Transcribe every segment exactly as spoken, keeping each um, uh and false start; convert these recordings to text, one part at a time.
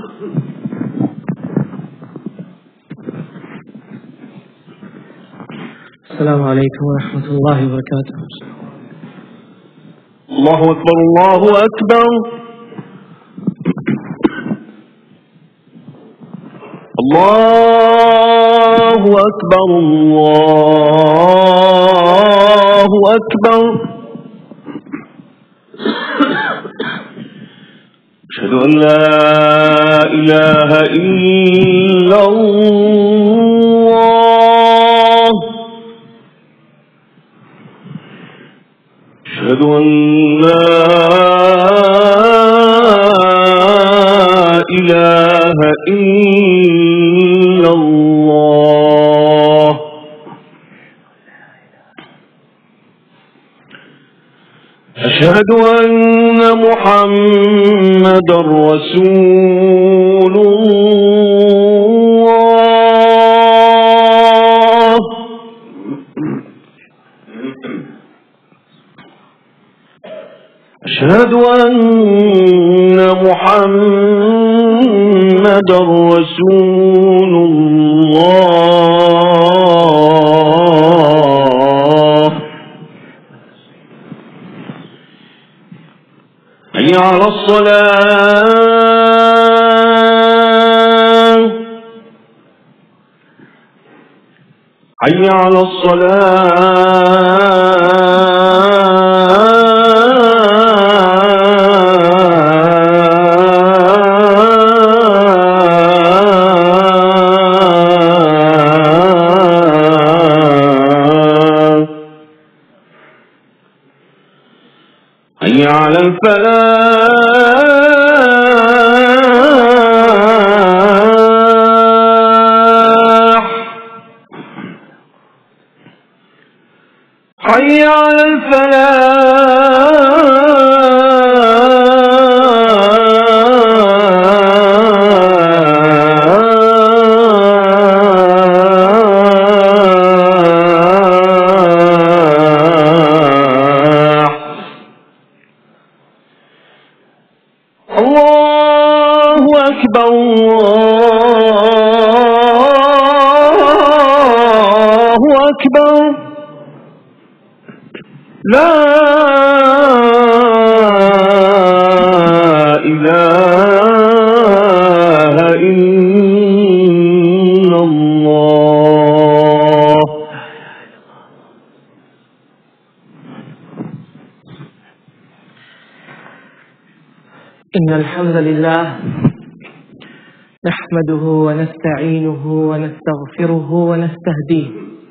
السلام عليكم ورحمة الله وبركاته. الله أكبر الله أكبر. الله أكبر الله أكبر. أشهد أن لا إله إلا الله. أشهد أن لا إله إلا الله. أشهد أن محمدا رسول الله. أشهد أن محمدا رسول الله. حي على الصلاة. حي على حي على الفلاح. حي على الله أكبر الله أكبر. لا إله إلا الله. إن الحمد لله نحمده ونستعينه ونستغفره ونستهديه،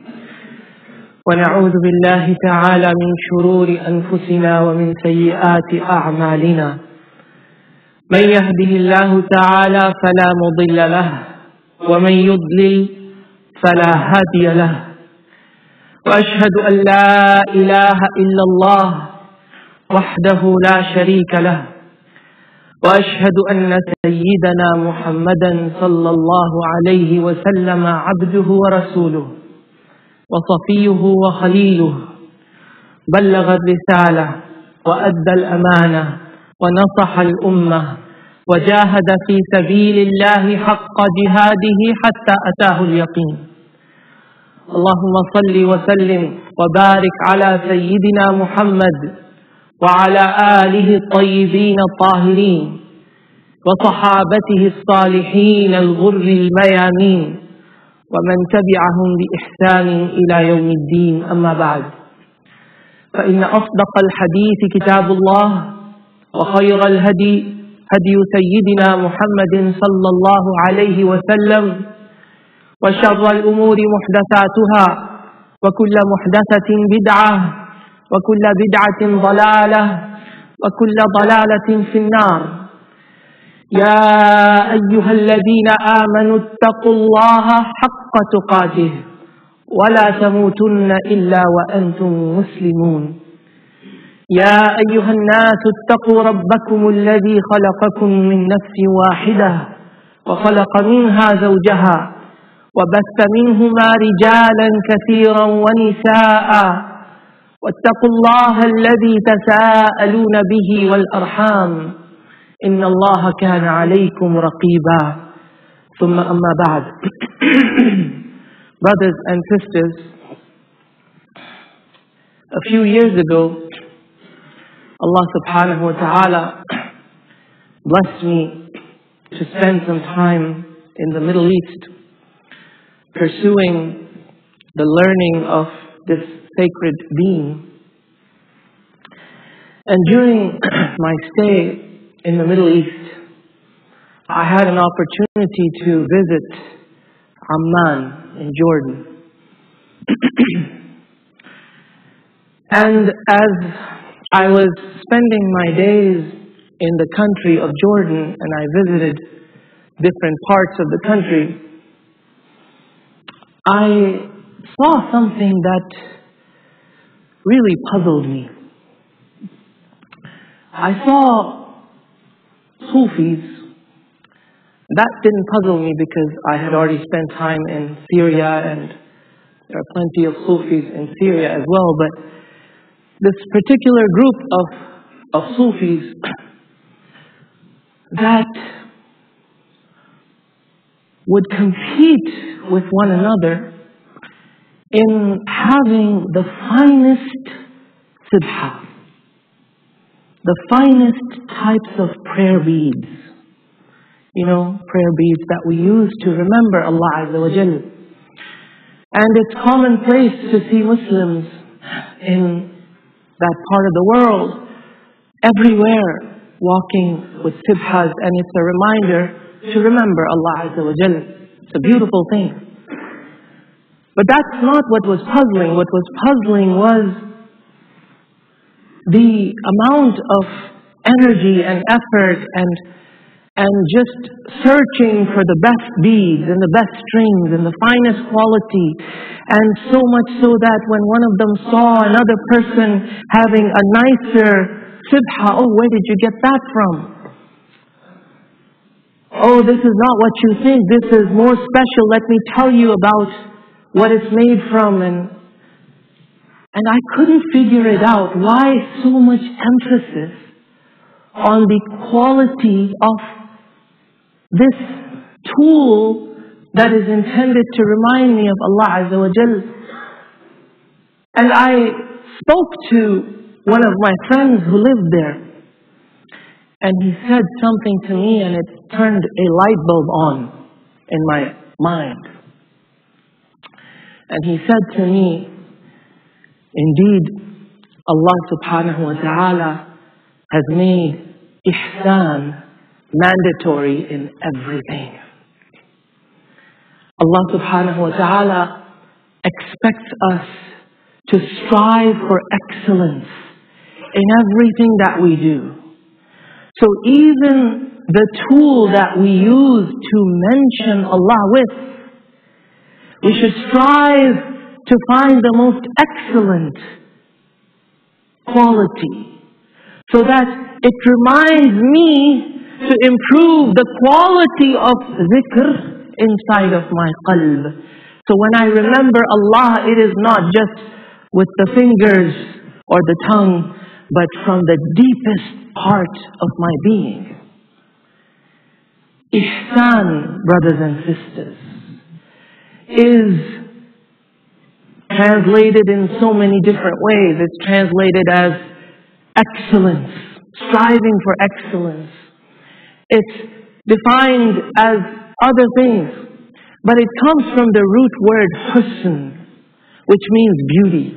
ونعوذ بالله تعالى من شرور أنفسنا ومن سيئات أعمالنا. من يهده الله تعالى فلا مضل له، ومن يضلل فلا هادي له. وأشهد أن لا إله إلا الله وحده لا شريك له، وأشهد أن سيدنا محمدا صلى الله عليه وسلم عبده ورسوله وصفيه وخليله، بلغ الرسالة وأدى الأمانة ونصح الأمة وجاهد في سبيل الله حق جهاده حتى أتاه اليقين. اللهم صل وسلم وبارك على سيدنا محمد وعلى آله الطيبين الطاهرين وصحابته الصالحين الغر الميامين ومن تبعهم بإحسان إلى يوم الدين. أما بعد، فإن أصدق الحديث كتاب الله، وخير الهدي هدي سيدنا محمد صلى الله عليه وسلم، وشر الأمور محدثاتها، وكل محدثة بدعة، وكل بدعة ضلالة، وكل ضلالة في النار. يا أيها الذين آمنوا اتقوا الله حق تقاته ولا تموتن إلا وأنتم مسلمون. يا أيها الناس اتقوا ربكم الذي خلقكم من نفس واحدة وخلق منها زوجها وبث منهما رجالا كثيرا ونساء، واتقوا الله الذي تساءلون به والأرحام، إن الله كان عليكم رقيبا ثم أما بعد. Brothers and sisters, a few years ago, Allah subhanahu wa ta'ala blessed me to spend some time in the Middle East pursuing the learning of this sacred deen. And during my stay in the Middle East, I had an opportunity to visit Amman in Jordan. And as I was spending my days in the country of Jordan and I visited different parts of the country, I saw something that really puzzled me. I saw Sufis. That didn't puzzle me because I had already spent time in Syria and there are plenty of Sufis in Syria as well. But this particular group of, of Sufis that would compete with one another in having the finest sibha, the finest types of prayer beads. You know, prayer beads that we use to remember Allah Azza wa Jal. And it's commonplace to see Muslims in that part of the world, everywhere, walking with sibhas, and it's a reminder to remember Allah Azza wa Jal. It's a beautiful thing. But that's not what was puzzling. What was puzzling was the amount of energy and effort and and just searching for the best beads and the best strings and the finest quality, and so much so that when one of them saw another person having a nicer sibha, oh, where did you get that from? Oh, this is not what you think. This is more special. Let me tell you about what it's made from. And and I couldn't figure it out. Why so much emphasis on the quality of this tool that is intended to remind me of Allah Azza wa Jal? And I spoke to one of my friends who lived there, and he said something to me and it turned a light bulb on in my mind. And he said to me, indeed, Allah subhanahu wa ta'ala has made ihsan mandatory in everything. Allah subhanahu wa ta'ala expects us to strive for excellence in everything that we do. So even the tool that we use to mention Allah with, we should strive to find the most excellent quality, so that it reminds me to improve the quality of zikr inside of my qalb. So when I remember Allah, it is not just with the fingers or the tongue, but from the deepest part of my being. Ihsan, brothers and sisters, is translated in so many different ways. It's translated as excellence, striving for excellence. It's defined as other things, but it comes from the root word husn, which means beauty.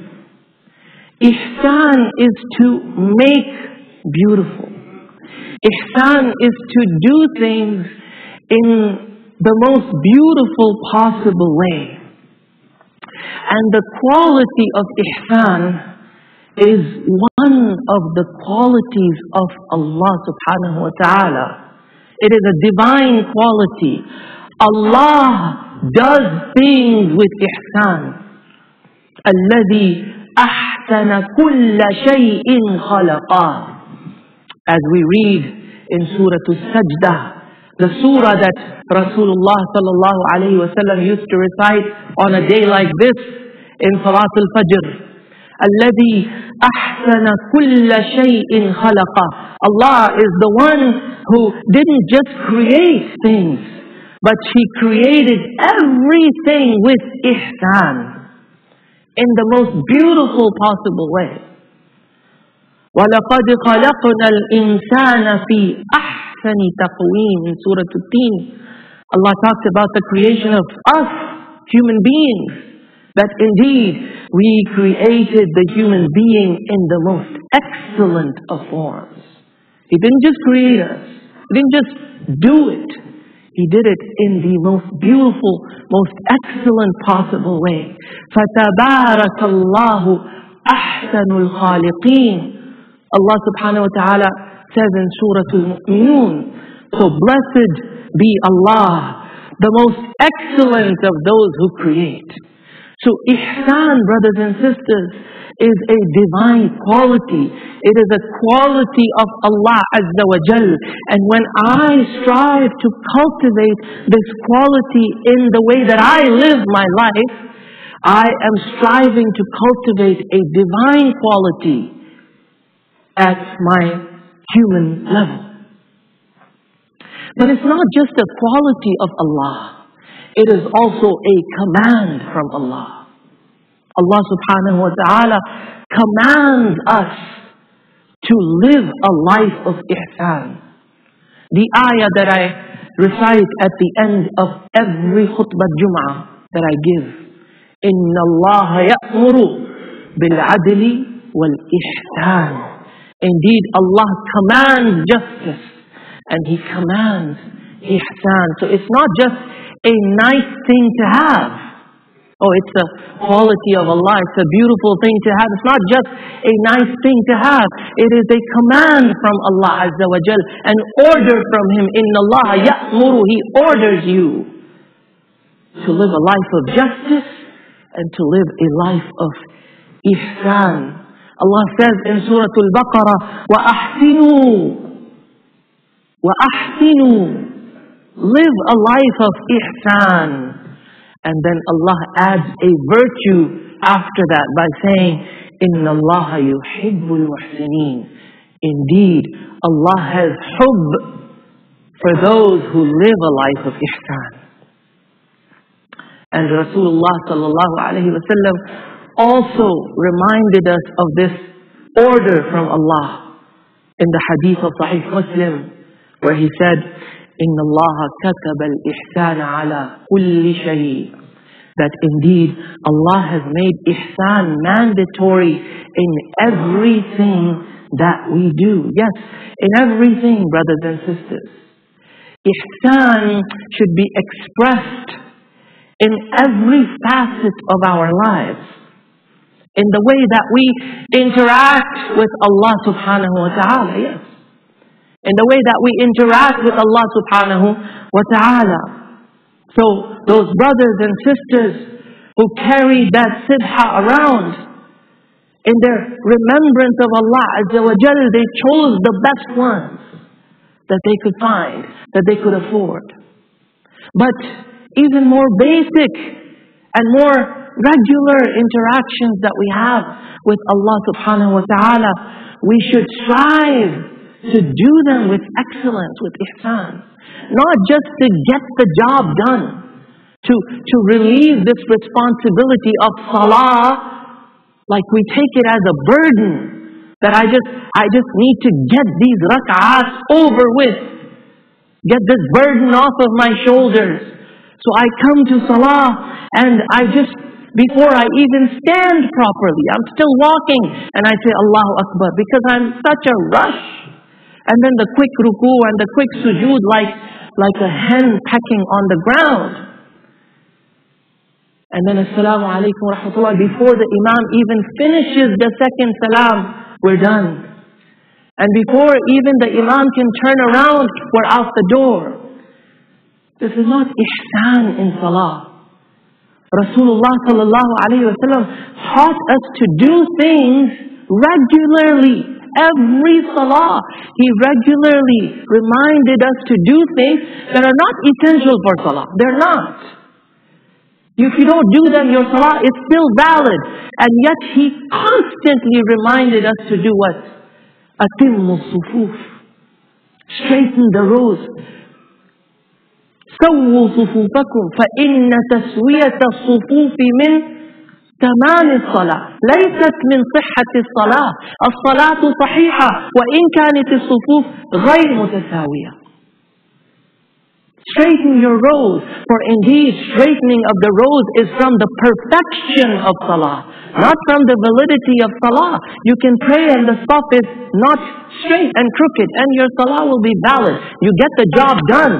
Ihsan is to make beautiful. Ihsan is to do things in the most beautiful possible way. And the quality of ihsan is one of the qualities of Allah subhanahu wa ta'ala. It is a divine quality. Allah does things with ihsan. الذي أحسن كل شيء خلقه. As we read in Surah Al-Sajdah, the surah that Rasulullah sallallahu alayhi wa sallam used to recite on a day like this in Salat al-Fajr. الذي أحسن كل شيء خلقه. Allah is the one who didn't just create things, but He created everything with ihsan, in the most beautiful possible way. وَلَقَدْ خَلَقْنَا الْإِنسَانَ فِي أَحْسَنِ تَقْوِيمٍ in Surah At-Teen. Allah talks about the creation of us, human beings, that indeed we created the human being in the most excellent of forms. He didn't just create us. He didn't just do it. He did it in the most beautiful, most excellent possible way. فَتَبَارَكَ اللَّهُ أَحْسَنُ الْخَالِقِينَ. Allah subhanahu wa ta'ala says in Surah Al-Mu'minun, so blessed be Allah, the most excellent of those who create. So ihsan, brothers and sisters, is a divine quality. It is a quality of Allah Azza wa Jal. And when I strive to cultivate this quality in the way that I live my life, I am striving to cultivate a divine quality at my human level. But it's not just a quality of Allah. It is also a command from Allah. Allah subhanahu wa ta'ala commands us to live a life of ihsan. The ayah that I recite at the end of every khutbah Jum'ah that I give, إِنَّ اللَّهَ يَأْمُرُ بِالْعَدْلِ وَالْإِحْسَانِ. Indeed, Allah commands justice and He commands ihsan. So it's not just a nice thing to have. Oh, it's a quality of Allah. It's a beautiful thing to have. It's not just a nice thing to have. It is a command from Allah Azza wa Jal, an order from Him. Inna Allah ya'muru. He orders you to live a life of justice and to live a life of ihsan. Allah says in Surah Al-Baqarah, وَأَحْسِنُوا وَأَحْسِنُوا. Live a life of ihsan. And then Allah adds a virtue after that by saying, إِنَّ اللَّهَ يُحِبُّ الْمُحْسِنِينَ. Indeed, Allah has hubb for those who live a life of ihsan. And Rasulullah sallallahu alayhi wa sallam also reminded us of this order from Allah in the hadith of Sahih Muslim, where He said, إِنَّ اللَّهَ كَتَبَ الْإِحْسَانَ عَلَى كُلِّ شَيْءٍ. That indeed Allah has made ihsan mandatory in everything that we do. Yes, in everything, brothers and sisters. Ihsan should be expressed in every facet of our lives. In the way that we interact with Allah subhanahu wa ta'ala, yes. In the way that we interact with Allah subhanahu wa ta'ala. So those brothers and sisters who carried that sidha around, in their remembrance of Allah Azza wa Jal, they chose the best ones that they could find, that they could afford. But even more basic and more regular interactions that we have with Allah subhanahu wa ta'ala, we should strive to do them with excellence, with ihsan. Not just to get the job done, to, to relieve this responsibility of salah, like we take it as a burden, that I just, I just need to get these rak'ahs over with, get this burden off of my shoulders. So I come to salah and I just, before I even stand properly, I'm still walking and I say Allahu Akbar because I'm such a rush. And then the quick ruku and the quick sujood like, like a hen pecking on the ground. And then Assalamu alaikum wa rahmatullah. Before the Imam even finishes the second salam, we're done. And before even the Imam can turn around, we're out the door. This is not ihsan in salah. Rasulullah sallallahu alayhi wa sallam taught us to do things regularly. Every salah, He regularly reminded us to do things that are not essential for salah. They're not. If you don't do them, your salah is still valid. And yet He constantly reminded us to do what? Atimmu sufuf. Straighten the rows. سووا صفوفكم فإن تسوية الصفوف من تمام الصلاة ليست من صحة الصلاة. الصلاة صحيحة وإن كانت الصفوف غير متساوية. Straighten your rows, for indeed straightening of the rows is from the perfection of salah, not from the validity of salah. You can pray and the saf is not straight and crooked, and your salah will be valid. You get the job done.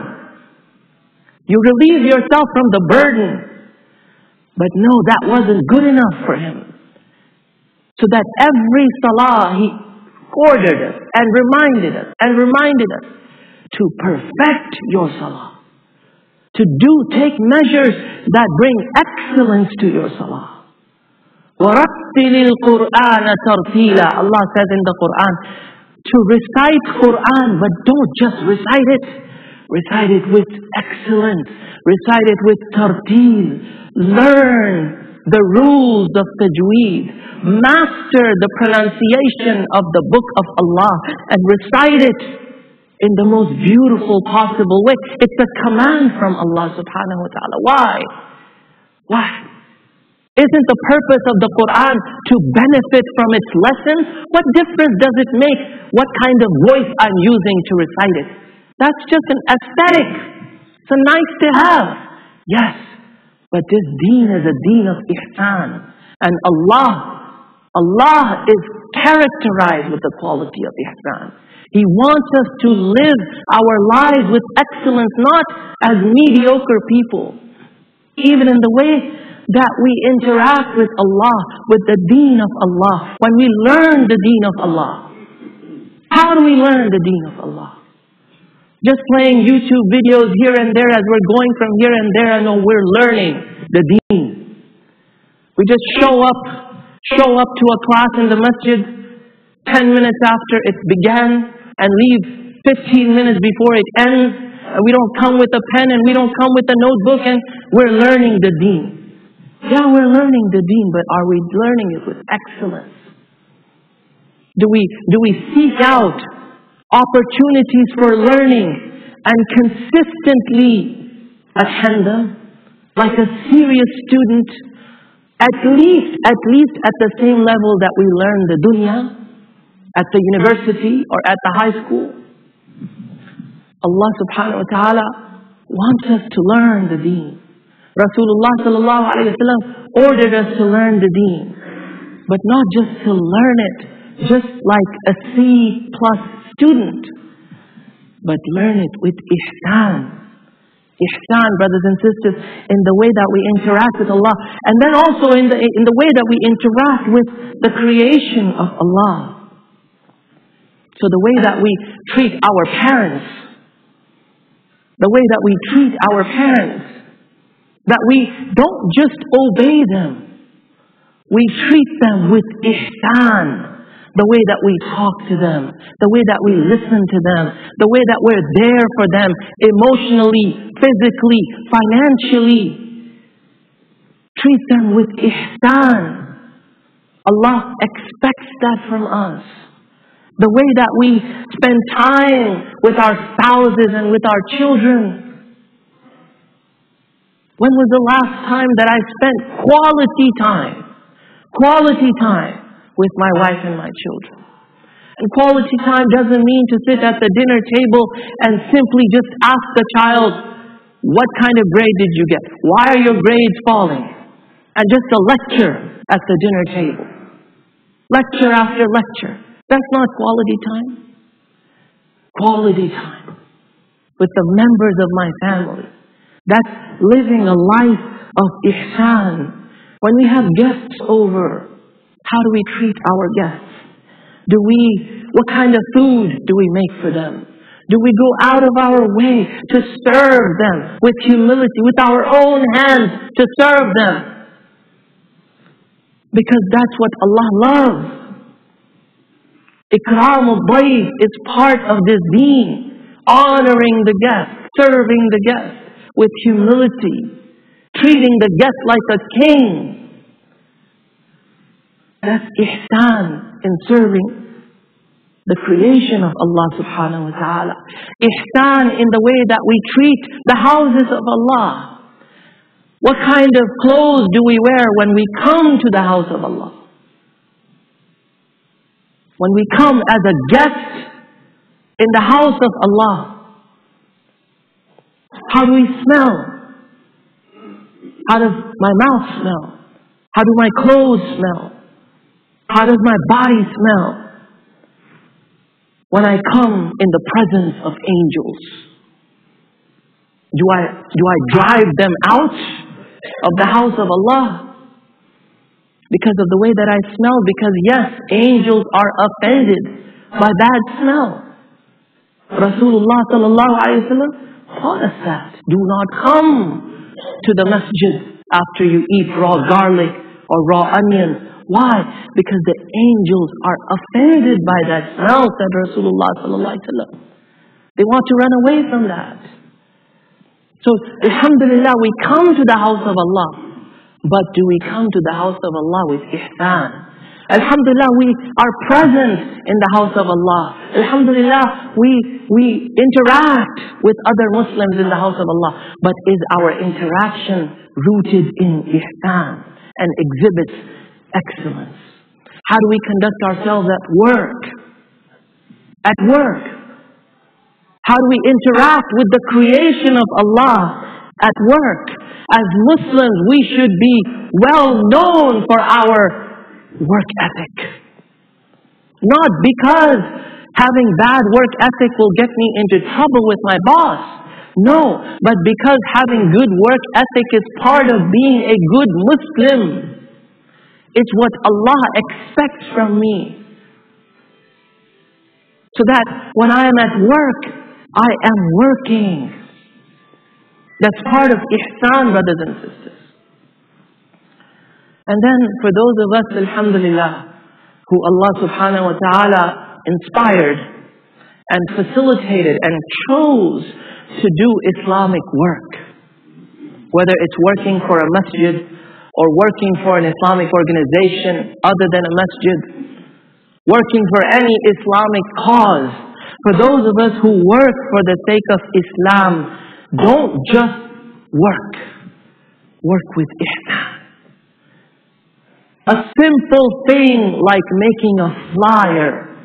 You relieve yourself from the burden. But no, that wasn't good enough for him. So that every salah he ordered us and reminded us and reminded us to perfect your salah. To do, take measures that bring excellence to your salah. وَرَتِّلِ الْقُرْآنَ تَرْتِيلًا. Allah says in the Quran, to recite Quran, but don't just recite it. Recite it with excellence. Recite it with tartil. Learn the rules of tajweed. Master the pronunciation of the book of Allah and recite it in the most beautiful possible way. It's a command from Allah subhanahu wa ta'ala. Why? Why? Isn't the purpose of the Quran to benefit from its lessons? What difference does it make what kind of voice I'm using to recite it? That's just an aesthetic. It's a nice to have. Yes, but this deen is a deen of ihsan. And Allah, Allah is characterized with the quality of ihsan. He wants us to live our lives with excellence, not as mediocre people. Even in the way that we interact with Allah, with the deen of Allah, when we learn the deen of Allah. How do we learn the deen of Allah? Just playing YouTube videos here and there as we're going from here and there, and no, we're learning the deen. We just show up, show up to a class in the masjid ten minutes after it began and leave fifteen minutes before it ends. And we don't come with a pen and we don't come with a notebook, and we're learning the deen. Yeah, we're learning the deen, but are we learning it with excellence? Do we, do we seek out opportunities for learning and consistently attend them like a serious student, at least, at least at the same level that we learn the dunya, at the university or at the high school? Allah subhanahu wa ta'ala wants us to learn the deen. Rasulullah sallallahu alayhi wa sallam ordered us to learn the deen. But not just to learn it, just like a C plus student, but learn it with ihsan. Ihsan, brothers and sisters, in the way that we interact with Allah, and then also in the, in the way that we interact with the creation of Allah. So the way that we treat our parents, the way that we treat our parents, that we don't just obey them, we treat them with ihsan. The way that we talk to them, the way that we listen to them, the way that we're there for them emotionally, physically, financially. Treat them with ihsan. Allah expects that from us. The way that we spend time with our spouses and with our children. When was the last time that I spent quality time? Quality time with my wife and my children. And quality time doesn't mean to sit at the dinner table and simply just ask the child, what kind of grade did you get? Why are your grades falling? And just a lecture at the dinner table. Lecture after lecture. That's not quality time. Quality time with the members of my family. That's living a life of ihsan. When we have guests over, how do we treat our guests? Do we, what kind of food do we make for them? Do we go out of our way to serve them with humility, with our own hands to serve them? Because that's what Allah loves. Ikram al-Dayf is part of this deen. Honoring the guest, serving the guest with humility, treating the guest like a king. That's ihsan in serving the creation of Allah subhanahu wa ta'ala. Ihsan in the way that we treat the houses of Allah. What kind of clothes do we wear when we come to the house of Allah? When we come as a guest in the house of Allah, how do we smell? How does my mouth smell? How do my clothes smell? How does my body smell when I come in the presence of angels? Do I, do I drive them out of the house of Allah because of the way that I smell? Because yes, angels are offended by bad smell. Rasulullah sallallahu alayhi wa sallam taught us that. Do not come to the masjid after you eat raw garlic or raw onions. Why? Because the angels are offended by that smell, said Rasulullah sallallahu alaihi wasallam. They want to run away from that. So, alhamdulillah, we come to the house of Allah. But do we come to the house of Allah with ihsan? Alhamdulillah, we are present in the house of Allah. Alhamdulillah, we, we interact with other Muslims in the house of Allah. But is our interaction rooted in ihsan and exhibits excellence? How do we conduct ourselves at work? At work. How do we interact with the creation of Allah at work? As Muslims, we should be well known for our work ethic. Not because having bad work ethic will get me into trouble with my boss. No, but because having good work ethic is part of being a good Muslim. It's what Allah expects from me. So that when I am at work, I am working. That's part of ihsan, brothers and sisters. And then for those of us, alhamdulillah, who Allah subhanahu wa ta'ala inspired and facilitated and chose to do Islamic work, whether it's working for a masjid or working for an Islamic organization other than a masjid, working for any Islamic cause. For those of us who work for the sake of Islam, don't just work. Work with ihsan. A simple thing like making a flyer.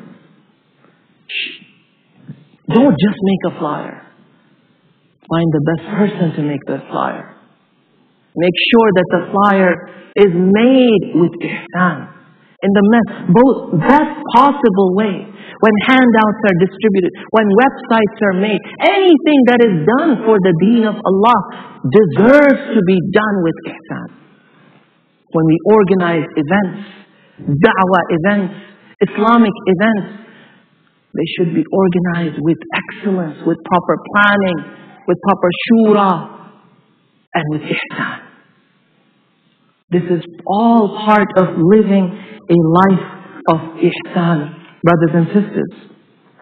Don't just make a flyer. Find the best person to make the flyer. Make sure that the flyer is made with ihsan. In the most, best possible way. When handouts are distributed, when websites are made, anything that is done for the deen of Allah deserves to be done with ihsan. When we organize events, da'wah events, Islamic events, they should be organized with excellence, with proper planning, with proper shura, and with ihsan. This is all part of living a life of ihsan, brothers and sisters.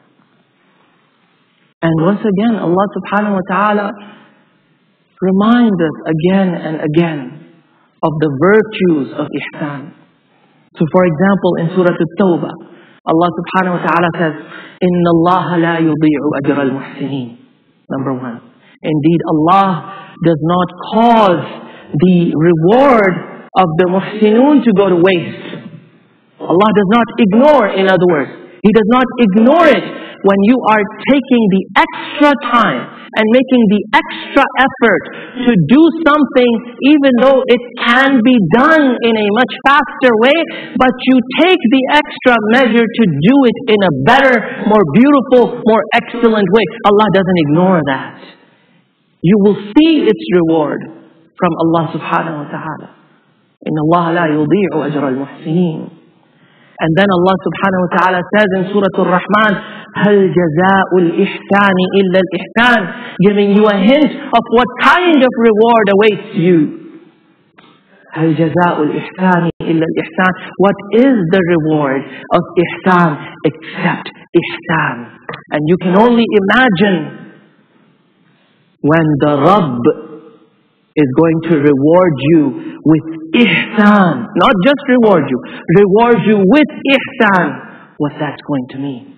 And once again, Allah subhanahu wa ta'ala reminds us again and again of the virtues of ihsan. So for example, in Surah At-Tawbah, Allah subhanahu wa ta'ala says, Inna Allah la yudi'u ajra al-muhsinin. Number one. Indeed, Allah does not cause the reward of the muhsinun to go to waste. Allah does not ignore, in other words, He does not ignore it when you are taking the extra time and making the extra effort to do something even though it can be done in a much faster way, but you take the extra measure to do it in a better, more beautiful, more excellent way. Allah doesn't ignore that. You will see its reward from Allah subhanahu wa ta'ala. Inna Allah la yudi'u ajra al-muhsinin. And then Allah subhanahu wa ta'ala says in Surah Al-Rahman, هَلْ جَزَاءُ الْإِحْسَانِ إِلَّا الْإِحْسَانِ, giving you a hint of what kind of reward awaits you. هَلْ جَزَاءُ الْإِحْسَانِ إِلَّا الْإِحْسَانِ, what is the reward of ihsan except ihsan? And you can only imagine when the Rabb is going to reward you with ihsan. Not just reward you, reward you with ihsan. What that's going to mean.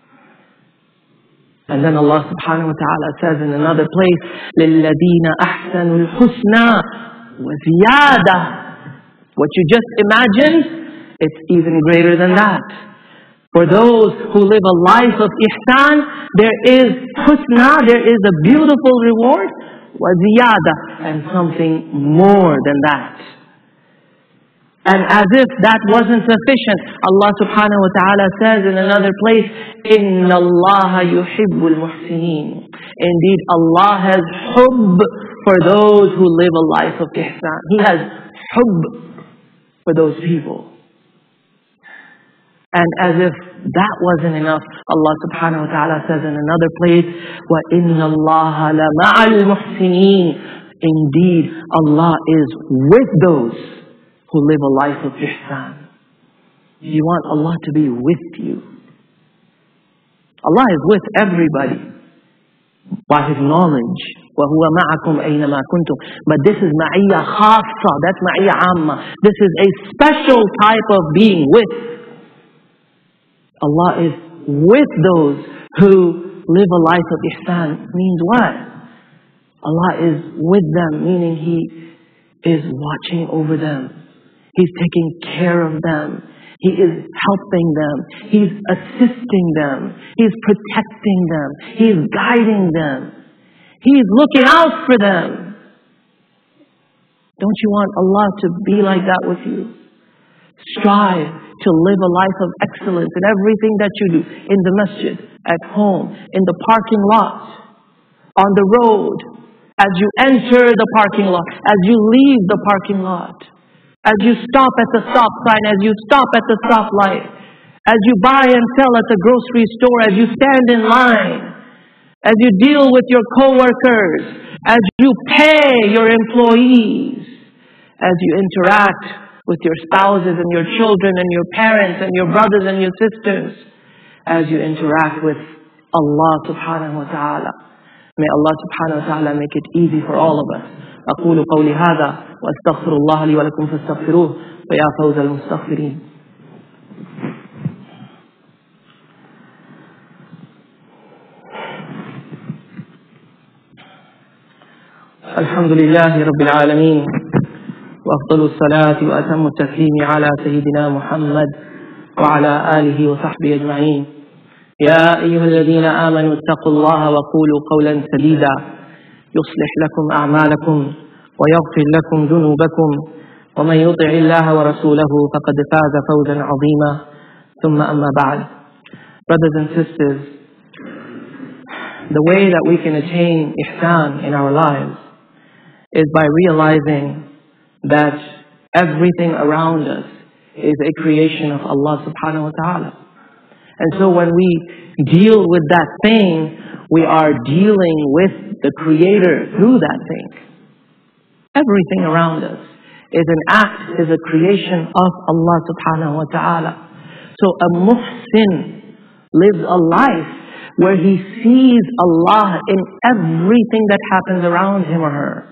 And then Allah subhanahu wa ta'ala says in another place, لِلَّذِينَ أَحْسَنُوا الْحُسْنَى وَزِيَادَةً. What you just imagined, it's even greater than that. For those who live a life of ihsan, there is husna, there is a beautiful reward, وَزِيَادَةً, and something more than that. And as if that wasn't sufficient, Allah subhanahu wa ta'ala says in another place, إِنَّ اللَّهَ يُحِبُّ الْمُحْسِنِينَ. Indeed, Allah has hubb for those who live a life of ihsan. He has hubb for those people. And as if that wasn't enough, Allah subhanahu wa ta'ala says in another place, وَإِنَّ اللَّهَ لَمَعَ الْمُحْسِنِينَ. Indeed, Allah is with those who live a life of ihsan. You want Allah to be with you. Allah is with everybody by His knowledge. وَهُوَ مَعَكُمْ أَيْنَمَا كُنْتُمْ. But this is ma'iyya khassa. That's ma'iyya amma. This is a special type of being with. Allah is with those who live a life of ihsan. Means what? Allah is with them, meaning He is watching over them. He's taking care of them. He is helping them. He's assisting them. He's protecting them. He's guiding them. He's looking out for them. Don't you want Allah to be like that with you? Strive to live a life of excellence in everything that you do. In the masjid, at home, in the parking lot, on the road, as you enter the parking lot, as you leave the parking lot, as you stop at the stop sign, as you stop at the stoplight, as you buy and sell at the grocery store, as you stand in line, as you deal with your co-workers, as you pay your employees, as you interact with your spouses and your children and your parents and your brothers and your sisters, as you interact with Allah subhanahu wa ta'ala. May Allah subhanahu wa ta'ala make it easy for all of us. أقول قولي هذا وأستغفر الله لي ولكم فاستغفروه ويا فوز المستغفرين. الحمد لله رب العالمين وأفضل الصلاة وأتم التسليم على سيدنا محمد وعلى آله وصحبه أجمعين. يا أيها الذين آمنوا اتقوا الله وقولوا قولا سديدا يصلح لكم أعمالكم ويغفر لكم ذنوبكم ومن يطع الله ورسوله فقد فاز فوزا عظيما ثم أما بعد. Brothers and sisters, the way that we can attain ihsan in our lives is by realizing that everything around us is a creation of Allah subhanahu wa ta'ala. And so when we deal with that thing, we are dealing with the Creator through that thing. Everything around us is an act, is a creation of Allah subhanahu wa ta'ala. So a muhsin lives a life where he sees Allah in everything that happens around him or her.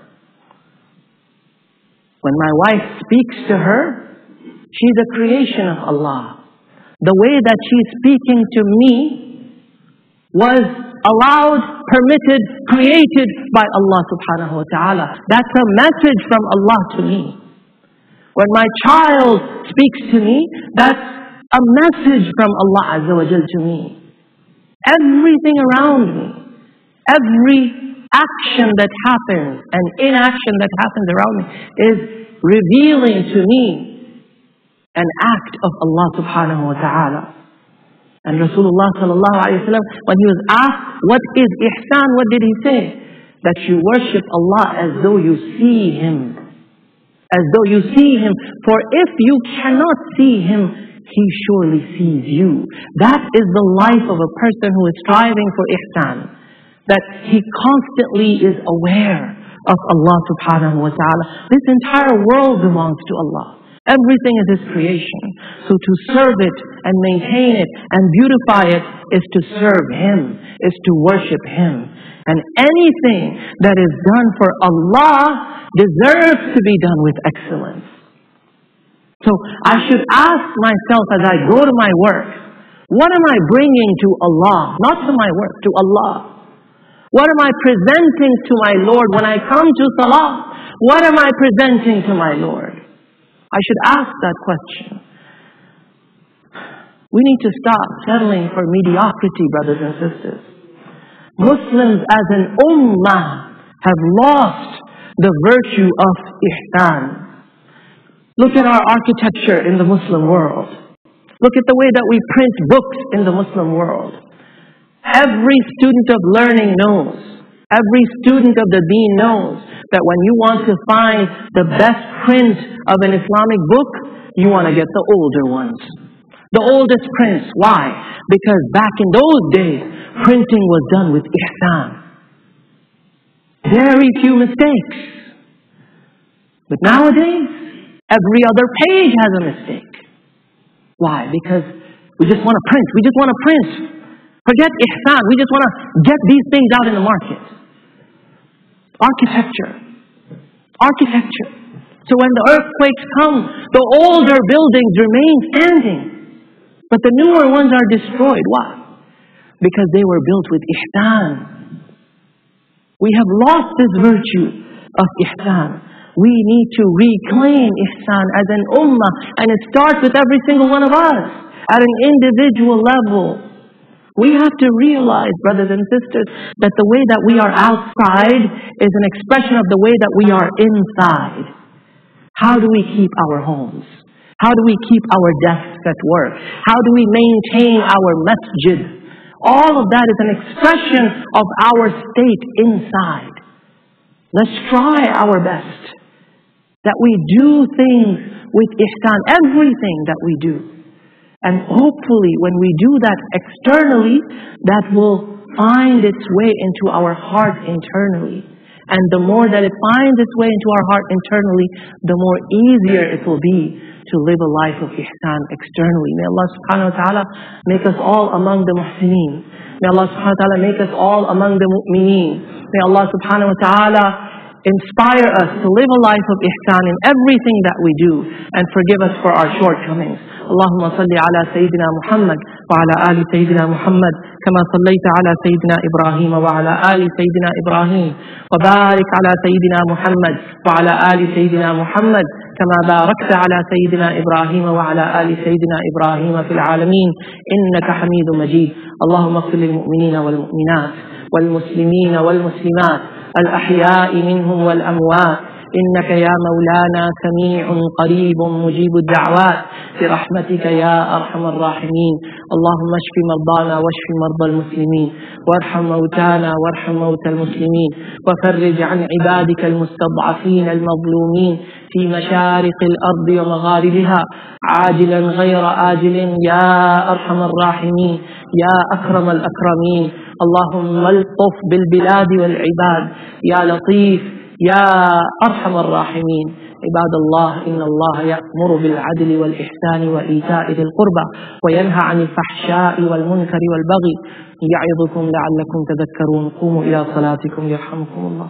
When my wife speaks to her, she's a creation of Allah. The way that she's speaking to me was allowed, permitted, created by Allah subhanahu wa ta'ala. That's a message from Allah to me. When my child speaks to me, that's a message from Allah azza wa jal to me. Everything around me, every action that happens and inaction that happens around me is revealing to me an act of Allah subhanahu wa ta'ala. And Rasulullah sallallahu alayhi wa sallam, when he was asked, what is ihsan, what did he say? That you worship Allah as though you see Him. As though you see Him. For if you cannot see Him, He surely sees you. That is the life of a person who is striving for ihsan. That he constantly is aware of Allah subhanahu wa ta'ala. This entire world belongs to Allah. Everything is His creation. So to serve it and maintain it and beautify it is to serve Him, is to worship Him. And anything that is done for Allah deserves to be done with excellence. So I should ask myself as I go to my work, what am I bringing to Allah? Not to my work, to Allah. What am I presenting to my Lord when I come to Salah? What am I presenting to my Lord? I should ask that question. We need to stop settling for mediocrity, brothers and sisters. Muslims as an ummah have lost the virtue of ihsan. Look at our architecture in the Muslim world. Look at the way that we print books in the Muslim world. Every student of learning knows, every student of the deen knows that when you want to find the best print of an Islamic book, you want to get the older ones. The oldest prints. Why? Because back in those days, printing was done with ihsan. Very few mistakes. But nowadays, every other page has a mistake. Why? Because we just want to print. We just want to print. Forget ihsan. We just want to get these things out in the market. Architecture. Architecture. So when the earthquakes come, the older buildings remain standing. But the newer ones are destroyed. Why? Because they were built with ihsan. We have lost this virtue of ihsan. We need to reclaim ihsan as an ummah. And it starts with every single one of us at an individual level. We have to realize, brothers and sisters, that the way that we are outside is an expression of the way that we are inside. How do we keep our homes? How do we keep our desks at work? How do we maintain our masjid? All of that is an expression of our state inside. Let's try our best that we do things with ihsan, everything that we do. And hopefully when we do that externally, that will find its way into our heart internally. And the more that it finds its way into our heart internally, the more easier it will be to live a life of ihsan externally. May Allah subhanahu wa ta'ala make us all among the muhsineen. May Allah subhanahu wa ta'ala make us all among the mu'mineen. May Allah subhanahu wa ta'ala inspire us to live a life of ihsan in everything that we do, and forgive us for our shortcomings. اللهم صل على سيدنا محمد وعلى آل سيدنا محمد كما صليت على سيدنا إبراهيم وعلى آل سيدنا إبراهيم وبارك على سيدنا محمد وعلى آل سيدنا محمد كما باركت على سيدنا إبراهيم وعلى آل سيدنا إبراهيم في العالمين إنك حميد مجيد. اللهم اغفر للمؤمنين والمؤمنات والمسلمين والمسلمات الأحياء منهم والأموات إنك يا مولانا سميع قريب مجيب الدعوات برحمتك يا أرحم الراحمين. اللهم اشف مرضانا واشف مرضى المسلمين، وارحم موتانا وارحم موتى المسلمين، وفرج عن عبادك المستضعفين المظلومين في مشارق الأرض ومغاربها عاجلا غير آجل يا أرحم الراحمين يا أكرم الأكرمين. اللهم الطف بالبلاد والعباد يا لطيف يا أرحم الراحمين. عباد الله، إن الله يأمر بالعدل والإحسان وإيتاء ذي القربى وينهى عن الفحشاء والمنكر والبغي يعظكم لعلكم تذكرون. قوموا إلى صلاتكم يرحمكم الله.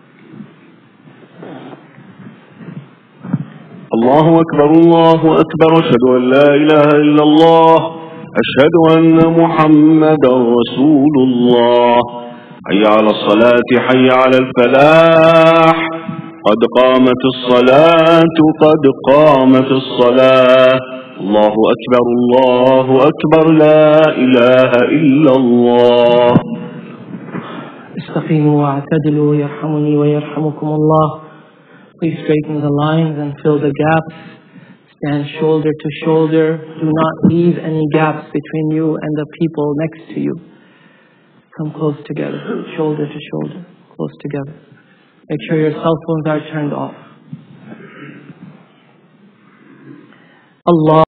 الله أكبر الله أكبر. أشهد أن لا إله إلا الله. أشهد أن محمدا رسول الله. حي على الصلاة حي على الفلاح. قد قامت الصلاة قد قامت الصلاة. الله أكبر الله أكبر. لا إله إلا الله. استقيموا واعتدلوا يرحمني ويرحمكم الله. Please straighten the lines and fill the gaps. Stand shoulder to shoulder. Do not leave any gaps between you and the people next to you. Come close together, shoulder to shoulder, close together. Make sure your cell phones are turned off. Allah